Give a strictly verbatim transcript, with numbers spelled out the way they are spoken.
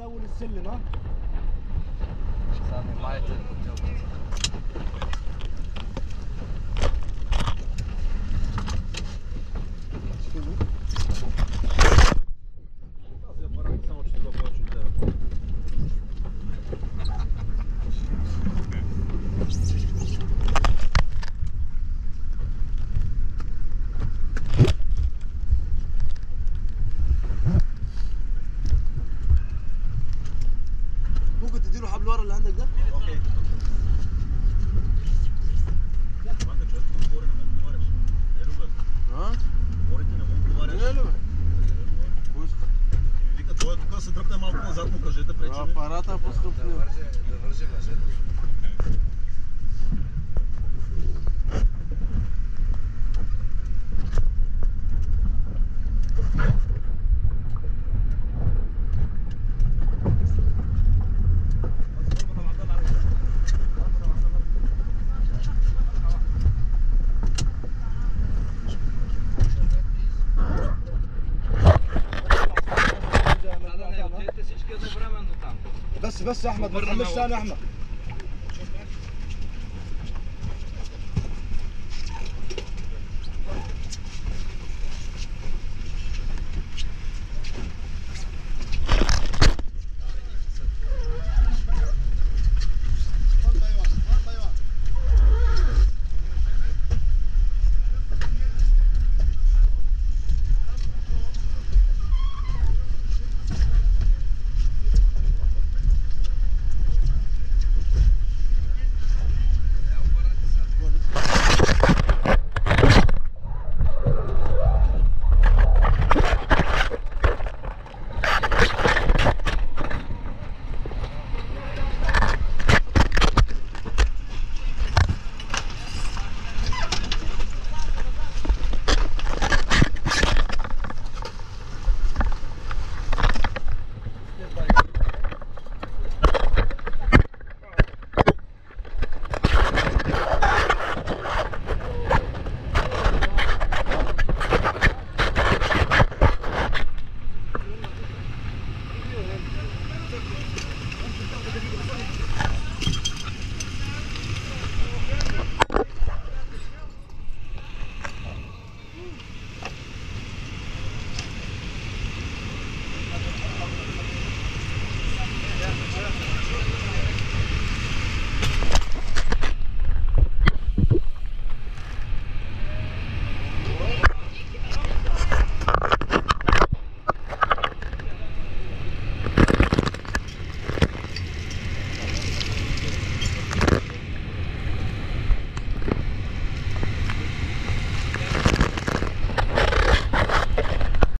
اول السلم. ها سامي معي تليفون. ممكن تديله حبل ورا اللي عندك ده؟ اوكي. ها؟ Вика, той е тук, се дръпне малко назад, му кажете пречи. Апарата е по-скъп. Да върже, да върже въжето. بس بس يا احمد ما تحملش ثاني يا احمد.